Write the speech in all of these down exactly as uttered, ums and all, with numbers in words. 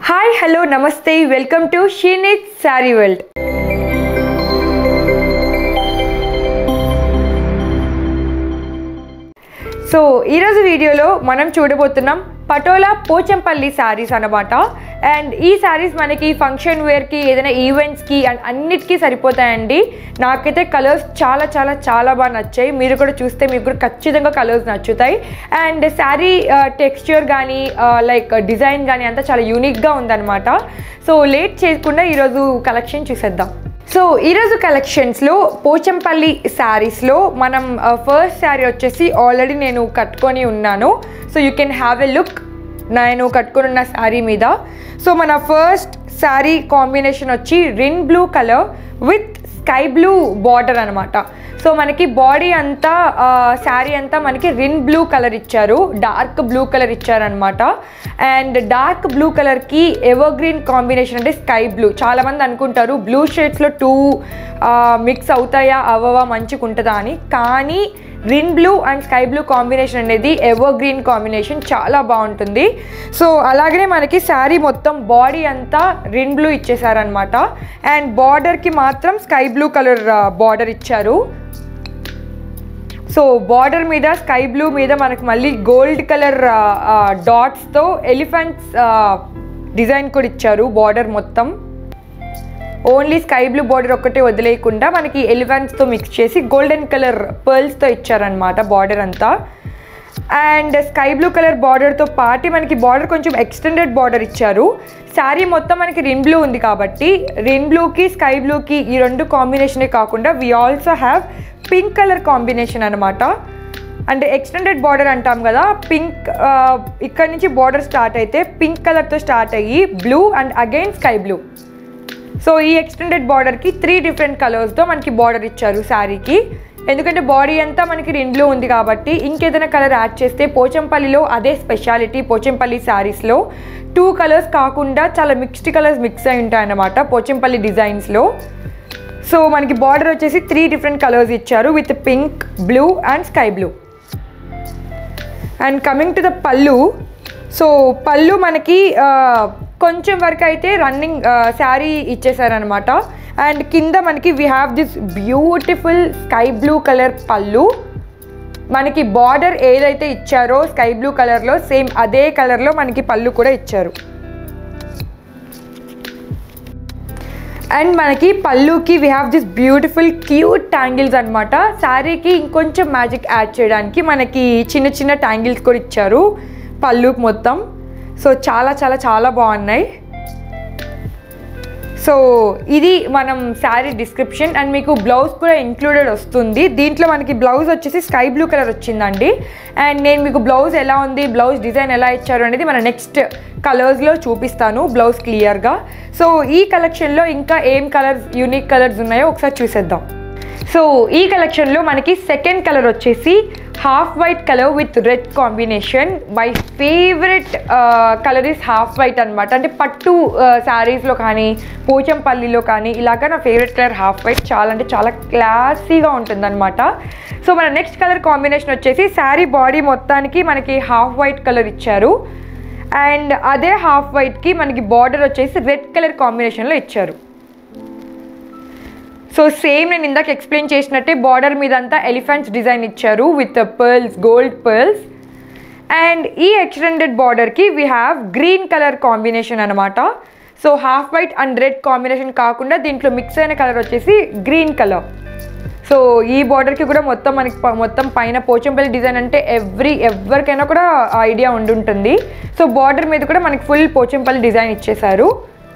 Hi, hello, namaste, welcome to Sheenit Saree World. So ఈరోజు వీడియోలో మనం చూడబోతున్నాం పటోలా పోచంపల్లి శారీస్ అన్నమాట. అండ్ ఈ శారీస్ మనకి ఫంక్షన్ వేర్కి ఏదైనా ఈవెంట్స్కి అండ్ అన్నిటికీ సరిపోతాయండి. నాకైతే కలర్స్ చాలా చాలా చాలా బాగా నచ్చాయి. మీరు కూడా చూస్తే మీకు కూడా ఖచ్చితంగా కలర్స్ నచ్చుతాయి. అండ్ శారీ టెక్స్చర్ కానీ లైక్ డిజైన్ కానీ అంతా చాలా యూనిక్గా ఉందన్నమాట. సో లేట్ చేయకుండా ఈరోజు కలెక్షన్ చూసేద్దాం. సో ఈరోజు కలెక్షన్స్లో పోచంపల్లి శారీస్లో మనం ఫస్ట్ శారీ వచ్చేసి ఆల్రెడీ నేను కట్టుకొని ఉన్నాను. So you can have a look నేను కట్టుకొని ఉన్న శారీ మీద. సో మన ఫస్ట్ శారీ కాంబినేషన్ వచ్చి Rin blue colour with sky blue border అనమాట. సో మనకి బాడీ అంతా శారీ అంతా మనకి రిన్ బ్లూ కలర్ ఇచ్చారు, డార్క్ బ్లూ కలర్ ఇచ్చారనమాట. అండ్ డార్క్ బ్లూ కలర్కి ఎవర్ గ్రీన్ కాంబినేషన్ అంటే స్కై బ్లూ. చాలామంది అనుకుంటారు బ్లూ షేడ్స్లో టూ మిక్స్ అవుతాయా అవ్వవా మంచిగా ఉంటుందా అని, కానీ Rin blue and sky blue combination అనేది ఎవర్ గ్రీన్ కాంబినేషన్ చాలా బాగుంటుంది. సో అలాగనే మనకి శారీ మొత్తం బాడీ అంతా రిన్ బ్లూ ఇచ్చేసారనమాట. అండ్ బార్డర్కి మాత్రం స్కై బ్లూ కలర్ బార్డర్ ఇచ్చారు. సో బార్డర్ మీద స్కై బ్లూ మీద మనకు మళ్ళీ గోల్డ్ కలర్ డాట్స్తో ఎలిఫెంట్స్ డిజైన్ కూడా ఇచ్చారు. బార్డర్ మొత్తం ఓన్లీ స్కై బ్లూ బార్డర్ ఒక్కటే వదిలేయకుండా మనకి ఎలిఫెంట్స్తో మిక్స్ చేసి గోల్డెన్ కలర్ పర్ల్స్తో ఇచ్చారనమాట బార్డర్ అంతా. అండ్ స్కై బ్లూ కలర్ బార్డర్తో పాటు మనకి బార్డర్ కొంచెం ఎక్స్టెండెడ్ బార్డర్ ఇచ్చారు. శారీ మొత్తం మనకి రిన్ బ్లూ ఉంది కాబట్టి రిన్ బ్లూకి స్కై బ్లూకి ఈ రెండు కాంబినేషనే కాకుండా we also have pink colour combination అనమాట. అంటే ఎక్స్టెండెడ్ బార్డర్ అంటాం కదా, పింక్ ఇక్కడ నుంచి బార్డర్ స్టార్ట్ అయితే పింక్ కలర్తో స్టార్ట్ అయ్యి blue and again sky blue. So ఈ ఎక్స్టెండెడ్ బార్డర్కి త్రీ డిఫరెంట్ కలర్స్తో మనకి బార్డర్ ఇచ్చారు శారీకి. ఎందుకంటే బాడీ అంతా మనకి రిన్ బ్లూ ఉంది కాబట్టి ఇంకేదైనా కలర్ యాడ్ చేస్తే పోచంపల్లిలో అదే స్పెషాలిటీ. పోచంపల్లి శారీస్లో టూ కలర్స్ కాకుండా చాలా మిక్స్డ్ కలర్స్ మిక్స్ అయి ఉంటాయి అన్నమాట పోచంపల్లి డిజైన్స్లో. సో మనకి బార్డర్ వచ్చేసి త్రీ డిఫరెంట్ కలర్స్ ఇచ్చారు with pink, blue and sky blue. And coming to the pallu, so pallu మనకి కొంచెం వరకు అయితే రన్నింగ్ శారీ ఇచ్చేసారనమాట. అండ్ కింద మనకి we have this beautiful sky blue colour pallu. మనకి బార్డర్ ఏదైతే ఇచ్చారో స్కై బ్లూ కలర్లో సేమ్ అదే కలర్లో మనకి పళ్ళు కూడా ఇచ్చారు. అండ్ మనకి పళ్ళుకి we have this beautiful cute tangles అనమాట. శారీకి ఇంకొంచెం మ్యాజిక్ యాడ్ చేయడానికి మనకి చిన్న చిన్న ట్యాంగిల్స్ కూడా ఇచ్చారు పళ్ళుకి మొత్తం. సో చాలా చాలా చాలా బాగున్నాయి. సో ఇది మనం శారీ డిస్క్రిప్షన్. అండ్ మీకు బ్లౌజ్ కూడా ఇంక్లూడెడ్ వస్తుంది. దీంట్లో మనకి బ్లౌజ్ వచ్చేసి స్కై బ్లూ కలర్ వచ్చిందండి. అండ్ నేను మీకు బ్లౌజ్ ఎలా ఉంది, బ్లౌజ్ డిజైన్ ఎలా ఇచ్చారు అనేది మన నెక్స్ట్ కలర్స్లో చూపిస్తాను బ్లౌజ్ క్లియర్గా. సో ఈ కలెక్షన్లో ఇంకా ఏం కలర్స్ యూనిక్ కలర్స్ ఉన్నాయో ఒకసారి చూసేద్దాం. సో ఈ కలెక్షన్లో మనకి సెకండ్ కలర్ వచ్చేసి half white colour with red combination. My favourite colour is half white అనమాట. అంటే పట్టు శారీస్లో కానీ పోచంపల్లిలో కానీ ఇలాగ నా ఫేవరెట్ కలర్ హాఫ్ వైట్. చాలా అంటే చాలా క్లాసీగా ఉంటుందన్నమాట. సో మన నెక్స్ట్ కలర్ కాంబినేషన్ వచ్చేసి శారీ బాడీ మొత్తానికి మనకి హాఫ్ వైట్ కలర్ ఇచ్చారు. అండ్ అదే హాఫ్ వైట్కి మనకి బార్డర్ వచ్చేసి రెడ్ కలర్ కాంబినేషన్లో ఇచ్చారు. సో సేమ్ నేను ఇందాక ఎక్స్ప్లెయిన్ చేసినట్టే బార్డర్ మీద అంతా ఎలిఫెంట్స్ డిజైన్ ఇచ్చారు with pearls, gold pearls. And ఈ ఎక్స్టెండెడ్ బార్డర్కి we have green colour combination అనమాట. So half white and red combination కాకుండా దీంట్లో మిక్స్ అయిన కలర్ వచ్చేసి గ్రీన్ కలర్. సో ఈ బార్డర్కి కూడా మొత్తం మనకి మొత్తం పైన పోచంపల్లి డిజైన్ అంటే ఎవ్రీ ఎవరికైనా కూడా ఐడియా ఉండుంటుంది. సో బార్డర్ మీద కూడా మనకి ఫుల్ పోచంపల్లి డిజైన్ ఇచ్చేసారు.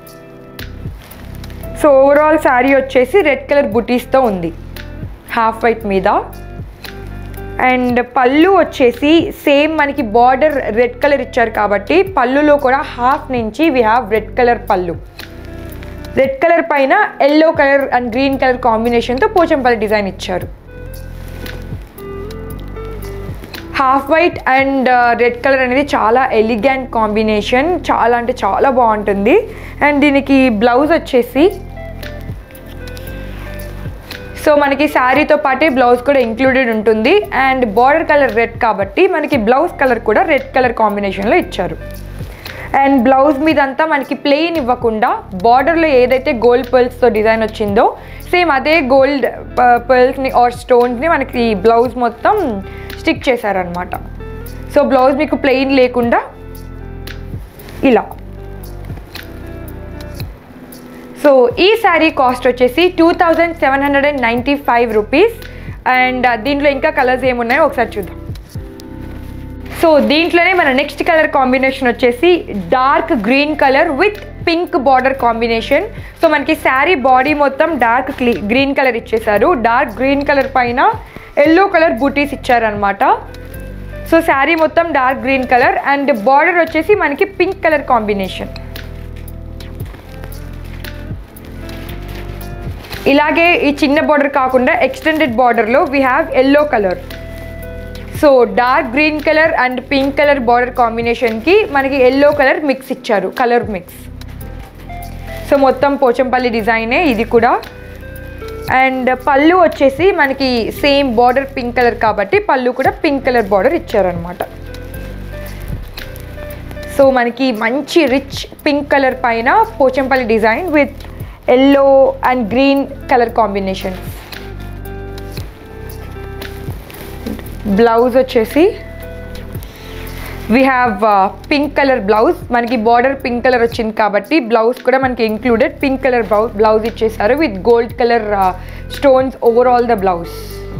సో ఓవరాల్ శారీ వచ్చేసి రెడ్ కలర్ బుటీస్తో ఉంది హాఫ్ వైట్ మీద. అండ్ పళ్ళు వచ్చేసి సేమ్ మనకి బార్డర్ రెడ్ కలర్ ఇచ్చారు కాబట్టి పళ్ళులో కూడా హాఫ్ నుంచి we have red colour pallu. Red colour పైన yellow colour and green colour కాంబినేషన్తో పోచంపల్లి డిజైన్ ఇచ్చారు. Half white and red colour అనేది చాలా ఎలిగెంట్ కాంబినేషన్, చాలా అంటే చాలా బాగుంటుంది. అండ్ దీనికి బ్లౌజ్ వచ్చేసి సో మనకి శారీతో పాటే బ్లౌజ్ కూడా ఇంక్లూడెడ్ ఉంటుంది. అండ్ బార్డర్ కలర్ రెడ్ కాబట్టి మనకి బ్లౌజ్ కలర్ కూడా రెడ్ కలర్ కాంబినేషన్లో ఇచ్చారు. అండ్ బ్లౌజ్ మీదంతా మనకి ప్లెయిన్ ఇవ్వకుండా బార్డర్లో ఏదైతే గోల్డ్ పర్ల్స్తో డిజైన్ వచ్చిందో సేమ్ అదే గోల్డ్ పర్ల్స్ని ఆర్ స్టోన్స్ని మనకి బ్లౌజ్ మొత్తం స్టిక్ చేశారనమాట. సో బ్లౌజ్ మీకు ప్లెయిన్ లేకుండా ఇలా. సో ఈ శారీ కాస్ట్ వచ్చేసి two thousand seven hundred and ninety five rupees. And దీంట్లో ఇంకా కలర్స్ ఏమున్నాయో ఒకసారి చూద్దాం. సో దీంట్లోనే మన నెక్స్ట్ కలర్ కాంబినేషన్ వచ్చేసి dark green colour with pink border combination. So మనకి శారీ బాడీ మొత్తం డార్క్ గ్రీన్ కలర్ ఇచ్చేసారు. డార్క్ గ్రీన్ కలర్ పైన ఎల్లో కలర్ బూటీస్ ఇచ్చారనమాట. సో శారీ మొత్తం dark green colour and border వచ్చేసి మనకి పింక్ కలర్ కాంబినేషన్. ఇలాగే ఈ చిన్న బార్డర్ కాకుండా ఎక్స్టెండెడ్ బార్డర్లో we have yellow colour. So dark green colour and pink colour border కాంబినేషన్కి మనకి ఎల్లో కలర్ మిక్స్ ఇచ్చారు, కలర్ మిక్స్. సో మొత్తం పోచంపల్లి డిజైనే ఇది కూడా. అండ్ పళ్ళు వచ్చేసి మనకి సేమ్ బార్డర్ పింక్ కలర్ కాబట్టి పళ్ళు కూడా పింక్ కలర్ బార్డర్ ఇచ్చారనమాట. సో మనకి మంచి రిచ్ పింక్ కలర్ పైన Pochampally design with yellow and green colour combinations. Blouse వచ్చేసి we have pink colour blouse. మనకి బార్డర్ పింక్ కలర్ వచ్చింది కాబట్టి బ్లౌజ్ కూడా మనకి ఇంక్లూడెడ్ పింక్ కలర్ బ్లౌజ్ ఇచ్చేసారు with gold colour stones overall the blouse.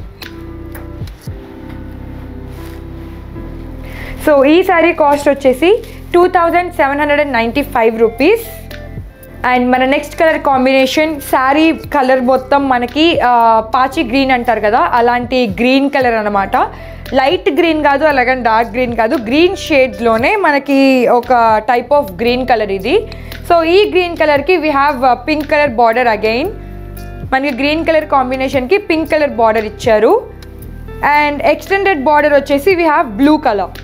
So ఈ sari cost వచ్చేసి two thousand seven hundred and ninety five rupees. And మన next colour combination sari colour మొత్తం మనకి పాచి గ్రీన్ అంటారు కదా, అలాంటి గ్రీన్ కలర్ అనమాట. లైట్ గ్రీన్ కాదు, అలాగే డార్క్ గ్రీన్ కాదు, గ్రీన్ షేడ్స్లోనే మనకి ఒక టైప్ ఆఫ్ గ్రీన్ కలర్ ఇది. సో ఈ గ్రీన్ కలర్కి we have pink colour border again. మనకి గ్రీన్ కలర్ కాంబినేషన్కి పింక్ కలర్ బార్డర్ ఇచ్చారు. అండ్ ఎక్స్టెండెడ్ బార్డర్ వచ్చేసి we have blue colour.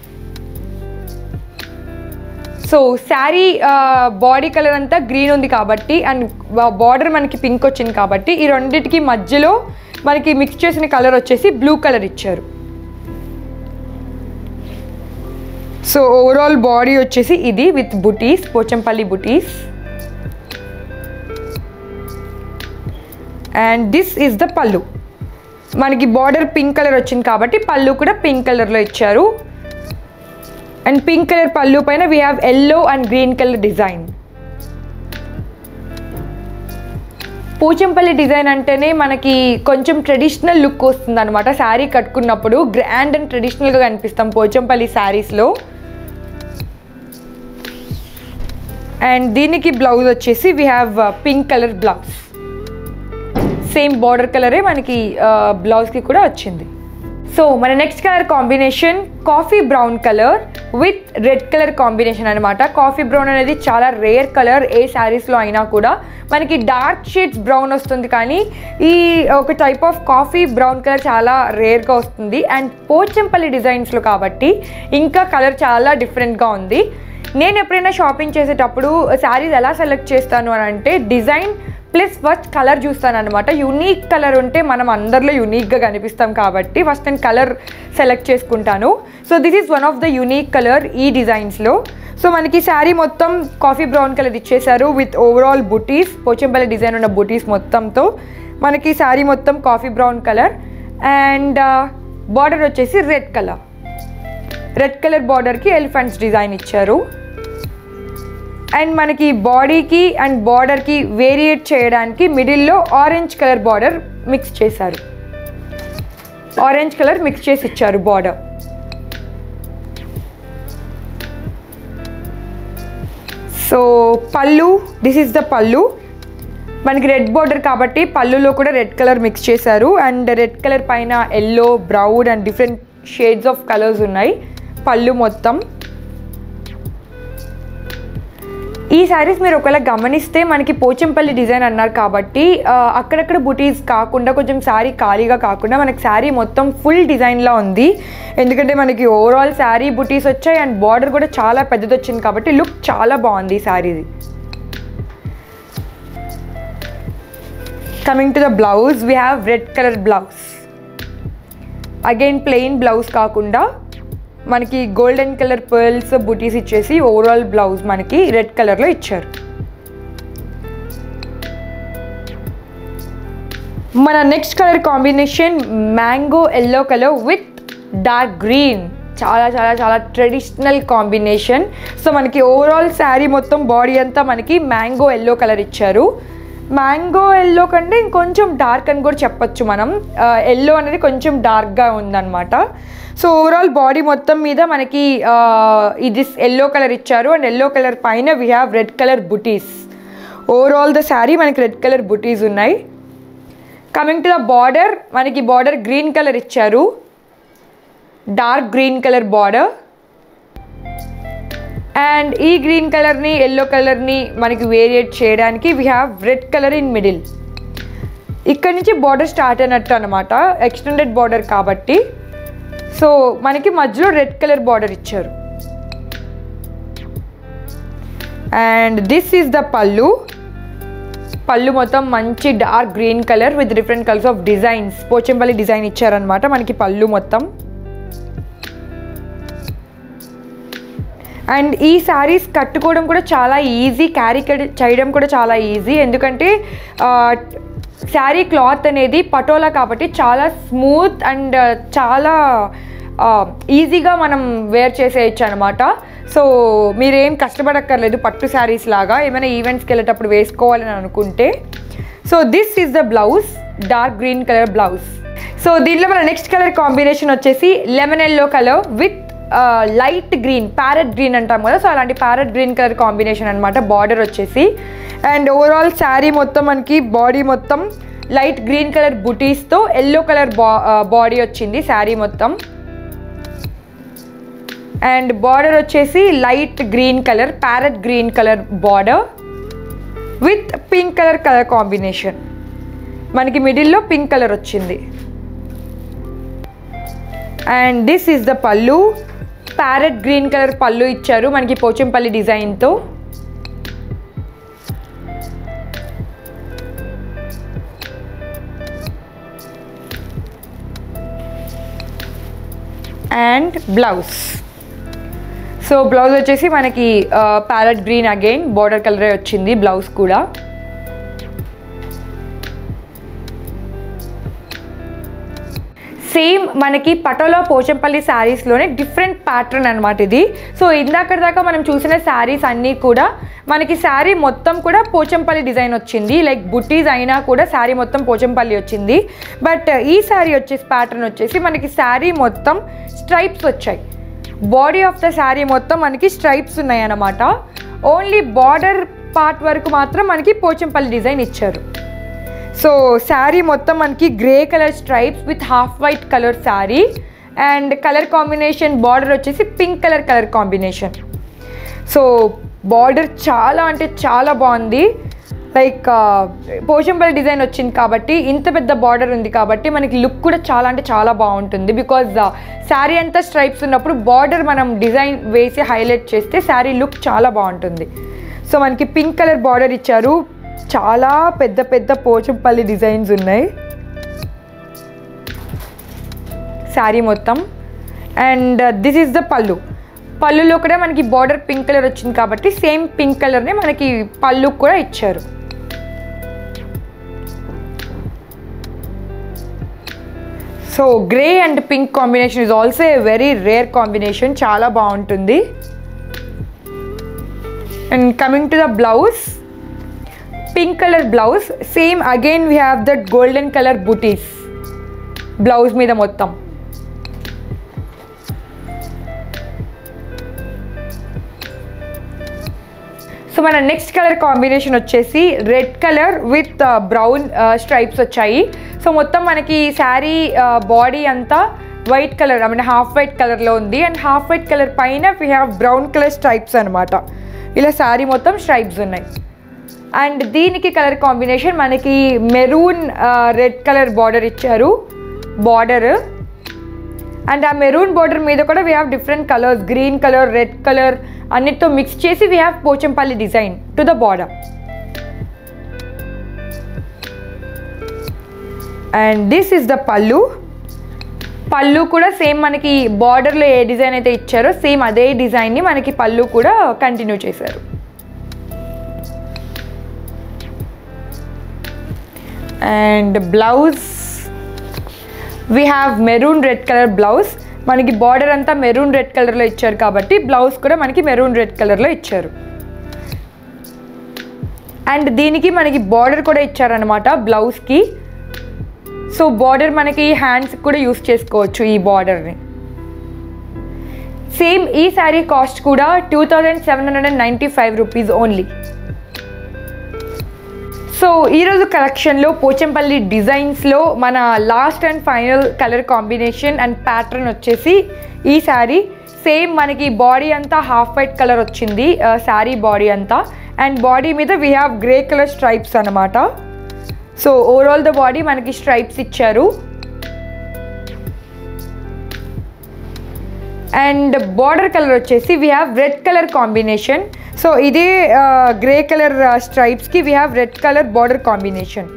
So sari body colour అంతా గ్రీన్ ఉంది కాబట్టి అండ్ బార్డర్ మనకి పింక్ వచ్చింది కాబట్టి ఈ రెండింటికి మధ్యలో మనకి మిక్స్ చేసిన కలర్ వచ్చేసి బ్లూ కలర్ ఇచ్చారు. సో ఓవరాల్ బాడీ వచ్చేసి ఇది with buttis, Pochampally buttis. And this is the pallu. మనకి బార్డర్ పింక్ కలర్ వచ్చింది కాబట్టి పళ్ళు కూడా పింక్ కలర్లో ఇచ్చారు. అండ్ పింక్ కలర్ పళ్ళు పైన we have yellow and green colour design. Pochampally design అంటేనే మనకి కొంచెం ట్రెడిషనల్ లుక్ వస్తుంది అనమాట. శారీ కట్టుకున్నప్పుడు గ్రాండ్ అండ్ ట్రెడిషనల్గా కనిపిస్తాం పోచంపల్లి శారీస్లో. అండ్ దీనికి బ్లౌజ్ వచ్చేసి we have pink colour blouse. Same border కలరే మనకి బ్లౌజ్కి కూడా వచ్చింది. సో మన next colour combination coffee brown colour with red colour combination అనమాట. కాఫీ బ్రౌన్ అనేది చాలా రేర్ కలర్ ఏ శారీస్లో అయినా కూడా. మనకి డార్క్ షేడ్స్ బ్రౌన్ వస్తుంది కానీ ఈ ఒక type of coffee brown colour చాలా రేర్గా వస్తుంది. అండ్ పోచంపల్లి డిజైన్స్లో కాబట్టి ఇంకా కలర్ చాలా డిఫరెంట్గా ఉంది. నేను ఎప్పుడైనా షాపింగ్ చేసేటప్పుడు శారీస్ ఎలా సెలెక్ట్ చేస్తాను అని అంటే డిజైన్ ప్లస్ ఫస్ట్ కలర్ చూస్తాను అనమాట. యూనిక్ కలర్ ఉంటే మనం అందరిలో యూనిక్గా కనిపిస్తాం కాబట్టి ఫస్ట్ నేను కలర్ సెలెక్ట్ చేసుకుంటాను. So this is one of the unique colour ఈ డిజైన్స్లో. సో మనకి శారీ మొత్తం కాఫీ బ్రౌన్ కలర్ ఇచ్చేసారు విత్ ఓవరాల్ బుటీస్, పోచంపల్లి డిజైన్ ఉన్న బుటీస్ మొత్తంతో మనకి శారీ మొత్తం coffee brown colour. And border వచ్చేసి రెడ్ కలర్. రెడ్ కలర్ బార్డర్కి ఎలిఫెంట్స్ డిజైన్ ఇచ్చారు. అండ్ మనకి బాడీకి అండ్ బార్డర్కి వేరియేట్ చేయడానికి మిడిల్లో ఆరెంజ్ కలర్ బార్డర్ మిక్స్ చేశారు. ఆరెంజ్ కలర్ మిక్స్ చేసి ఇచ్చారు బార్డర్. సో పళ్ళు, దిస్ ఈస్ ద పళ్ళు. మనకి రెడ్ బార్డర్ కాబట్టి పళ్ళులో కూడా రెడ్ కలర్ మిక్స్ చేశారు. అండ్ రెడ్ కలర్ పైన yellow, brown and different shades of colours ఉన్నాయి పళ్ళు మొత్తం. ఈ శారీస్ మీరు ఒకవేళ గమనిస్తే మనకి పోచంపల్లి డిజైన్ అన్నారు కాబట్టి అక్కడక్కడ బుటీస్ కాకుండా కొంచెం శారీ ఖాళీగా కాకుండా మనకి శారీ మొత్తం ఫుల్ డిజైన్లా ఉంది. ఎందుకంటే మనకి ఓవరాల్ శారీ బుటీస్ వచ్చాయి అండ్ బార్డర్ కూడా చాలా పెద్దది వచ్చింది కాబట్టి లుక్ చాలా బాగుంది ఈ శారీది. Coming to the blouse, we have red colour blouse. Again plain blouse కాకుండా మనకి గోల్డెన్ కలర్ పర్ల్స్ బుటీస్ ఇచ్చేసి ఓవరాల్ బ్లౌజ్ మనకి రెడ్ కలర్లో ఇచ్చారు. మన next colour combination mango yellow colour with dark green. చాలా చాలా చాలా ట్రెడిషనల్ కాంబినేషన్. సో మనకి ఓవరాల్ శారీ మొత్తం బాడీ అంతా మనకి మ్యాంగో ఎల్లో కలర్ ఇచ్చారు. మ్యాంగో ఎల్లో కంటే ఇంకొంచెం డార్క్ అని కూడా చెప్పచ్చు మనం. ఎల్లో అనేది కొంచెం డార్క్గా ఉందన్నమాట. సో ఓవరాల్ బాడీ మొత్తం మీద మనకి ఇది ఎల్లో కలర్ ఇచ్చారు. అండ్ ఎల్లో కలర్ పైన వీ హ్యావ్ రెడ్ కలర్ బుటీస్. ఓవరాల్ ద శారీ మనకి రెడ్ కలర్ బుటీస్ ఉన్నాయి. కమింగ్ టు ద బార్డర్, మనకి బార్డర్ గ్రీన్ కలర్ ఇచ్చారు. Dark green colour border. And ఈ గ్రీన్ కలర్ని ఎల్లో కలర్ని మనకి వేరియేట్ చేయడానికి we have red colour in middle. ఇక్కడ నుంచి బార్డర్ స్టార్ట్ అయినట్టు అనమాట, ఎక్స్టెండెడ్ బార్డర్ కాబట్టి. సో మనకి మధ్యలో రెడ్ కలర్ బార్డర్ ఇచ్చారు. And this is the pallu. Pallu మొత్తం మంచి dark green colour with different colours of designs, Pochampally design ఇచ్చారనమాట మనకి పళ్ళు మొత్తం. అండ్ ఈ శారీస్ కట్టుకోవడం కూడా చాలా ఈజీ, క్యారీ చేయడం కూడా చాలా ఈజీ. ఎందుకంటే శారీ క్లాత్ అనేది పటోలా కాబట్టి చాలా స్మూత్ అండ్ చాలా ఈజీగా మనం వేర్ చేసేయచ్చు అనమాట. సో మీరేం కష్టపడక్కర్లేదు పట్టు శారీస్ లాగా ఏమైనా ఈవెంట్స్కి వెళ్ళేటప్పుడు వేసుకోవాలని అనుకుంటే. So this is the blouse, dark green colour blouse. So దీనిలో మన నెక్స్ట్ కలర్ కాంబినేషన్ వచ్చేసి lemon yellow colour with light green, parrot green అంటాం కదా. సో అలాంటి ప్యారెట్ గ్రీన్ కలర్ కాంబినేషన్ అనమాట బార్డర్ వచ్చేసి. అండ్ ఓవరాల్ శారీ మొత్తం మనకి బాడీ మొత్తం లైట్ గ్రీన్ కలర్ బుటీస్తో ఎల్లో కలర్ బా బాడీ వచ్చింది శారీ మొత్తం. అండ్ బార్డర్ వచ్చేసి light green colour, parrot green colour border with pink colour colour combination. మనకి మిడిల్లో పింక్ కలర్ వచ్చింది. And this is the pallu. Parrot green colour pallu ఇచ్చారు మనకి పోచంపల్లి డిజైన్తో. And blouse. సో బ్లౌజ్ వచ్చేసి మనకి ప్యారెట్ గ్రీన్ అగైన్ బార్డర్ కలరే వచ్చింది బ్లౌజ్ కూడా. సేమ్ మనకి పటోలా పోచంపల్లి శారీస్లోనే డిఫరెంట్ ప్యాటర్న్ అనమాట ఇది. సో ఇందాక దాకా మనం చూసిన శారీస్ అన్నీ కూడా మనకి శారీ మొత్తం కూడా పోచంపల్లి డిజైన్ వచ్చింది, లైక్ బుట్టీస్ అయినా కూడా శారీ మొత్తం పోచంపల్లి వచ్చింది. బట్ ఈ శారీ వచ్చేసి ప్యాటర్న్ వచ్చేసి మనకి శారీ మొత్తం స్ట్రైప్స్ వచ్చాయి. బాడీ ఆఫ్ ద శారీ మొత్తం మనకి స్ట్రైప్స్ ఉన్నాయి అన్నమాట. ఓన్లీ బార్డర్ పార్ట్ వరకు మాత్రం మనకి పోచంపల్లి డిజైన్ ఇచ్చారు. సో శారీ మొత్తం మనకి grey colour stripes with half white colour sari. And colour combination border వచ్చేసి pink colour colour combination. So border చాలా అంటే చాలా బాగుంది. లైక్ పోచంపల్లి డిజైన్ వచ్చింది కాబట్టి, ఇంత పెద్ద బార్డర్ ఉంది కాబట్టి మనకి లుక్ కూడా చాలా అంటే చాలా బాగుంటుంది. బికాజ్ శారీ అంతా స్ట్రైప్స్ ఉన్నప్పుడు బార్డర్ మనం డిజైన్ వేసి హైలైట్ చేస్తే శారీ లుక్ చాలా బాగుంటుంది. సో మనకి పింక్ కలర్ బార్డర్ ఇచ్చారు. చాలా పెద్ద పెద్ద పోచంపల్లి డిజైన్స్ ఉన్నాయి శారీ మొత్తం. అండ్ దిస్ ఈజ్ ద పళ్ళు. పళ్ళులో కూడా మనకి బార్డర్ పింక్ కలర్ వచ్చింది కాబట్టి సేమ్ పింక్ కలర్నే మనకి పళ్ళు కూడా ఇచ్చారు. So grey and pink combination is also a very rare combination, చాలా బాగుంటుంది. And coming to the blouse, pink colour blouse. Same again we have that golden colour బుటీస్ blouse మీద మొత్తం. సో మన నెక్స్ట్ కలర్ కాంబినేషన్ వచ్చేసి red colour with brown stripes వచ్చాయి. So మొత్తం మనకి శారీ బాడీ అంతా white colour, I mean half white కలర్లో ఉంది. అండ్ హాఫ్ వైట్ కలర్ పైన we have brown colour stripes అనమాట. ఇలా శారీ మొత్తం స్ట్రైప్స్ ఉన్నాయి. అండ్ దీనికి కలర్ కాంబినేషన్ మనకి మెరూన్ రెడ్ కలర్ బార్డర్ ఇచ్చారు బార్డర్. అండ్ ఆ మెరూన్ బార్డర్ మీద కూడా we have different colours, green colour, red colour అన్నిటితో మిక్స్ చేసి we have Pochampally design to the border. And this is the pallu. Pallu కూడా సేమ్ మనకి బార్డర్లో ఏ డిజైన్ అయితే ఇచ్చారో సేమ్ అదే డిజైన్ని మనకి పళ్ళు కూడా కంటిన్యూ చేశారు. And blouse we have maroon red colour blouse. మనకి బార్డర్ అంతా మెరూన్ రెడ్ కలర్లో ఇచ్చారు కాబట్టి బ్లౌజ్ కూడా మనకి మెరూన్ రెడ్ కలర్లో ఇచ్చారు. అండ్ దీనికి మనకి బార్డర్ కూడా ఇచ్చారనమాట బ్లౌజ్కి. సో బార్డర్ మనకి హ్యాండ్స్కి కూడా యూస్ చేసుకోవచ్చు ఈ బార్డర్ని. సేమ్ ఈ శారీ కాస్ట్ కూడా two thousand seven hundred and ninety five rupees only. So ఈరోజు కలెక్షన్లో పోచంపల్లి డిజైన్స్లో మన last and final colour combination and pattern వచ్చేసి ఈ శారీ. సేమ్ మనకి బాడీ అంతా హాఫ్ వైట్ కలర్ వచ్చింది శారీ బాడీ అంతా. అండ్ బాడీ మీద we have grey colour stripes అనమాట. సో ఓవరాల్ ద బాడీ మనకి స్ట్రైప్స్ ఇచ్చారు. అండ్ బార్డర్ కలర్ వచ్చేసి we have red colour combination. So ఇదే గ్రే కలర్ స్ట్రైప్స్కి we have red colour border combination.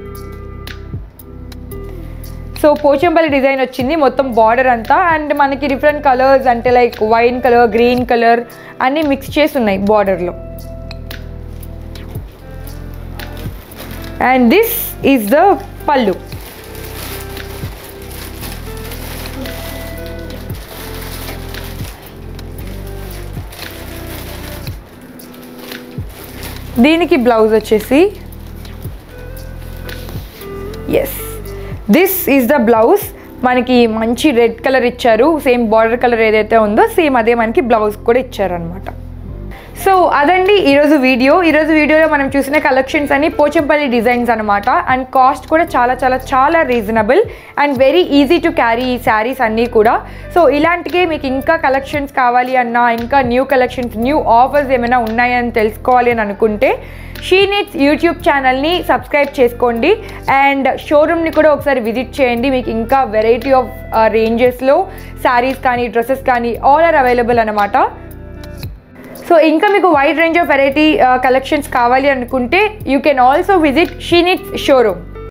So Pochampally design వచ్చింది మొత్తం border అంతా. అండ్ మనకి డిఫరెంట్ కలర్స్ అంటే like wine colour, green colour అన్నీ మిక్స్ చేసి ఉన్నాయి బార్డర్లో. అండ్ దిస్ ఈజ్ ద పళ్ళు. దీనికి బ్లౌజ్ వచ్చేసి yes this is the blouse. మనకి మంచి రెడ్ కలర్ ఇచ్చారు. సేమ్ బార్డర్ కలర్ ఏదైతే ఉందో సేమ్ అదే మనకి బ్లౌజ్ కూడా ఇచ్చారనమాట. సో అదండి ఈరోజు వీడియో. ఈరోజు వీడియోలో మనం చూసిన కలెక్షన్స్ అన్ని పోచంపల్లి డిజైన్స్ అనమాట. అండ్ కాస్ట్ కూడా చాలా చాలా చాలా reasonable and very easy to carry ఈ శారీస్ అన్నీ కూడా. సో ఇలాంటికే మీకు ఇంకా కలెక్షన్స్ కావాలి అన్నా, ఇంకా న్యూ కలెక్షన్స్, న్యూ ఆఫర్స్ ఏమైనా ఉన్నాయని తెలుసుకోవాలి అని అనుకుంటే షీ నీడ్స్ యూట్యూబ్ ఛానల్ని సబ్స్క్రైబ్ చేసుకోండి. అండ్ షోరూమ్ని కూడా ఒకసారి విజిట్ చేయండి. మీకు ఇంకా వెరైటీ ఆఫ్ రేంజెస్లో శారీస్ కానీ డ్రెస్సెస్ కానీ ఆల్ ఆర్ అవైలబుల్ అనమాట. సో ఇంకా మీకు wide range of variety collections కావాలి అనుకుంటే you can also visit She Needs showroom.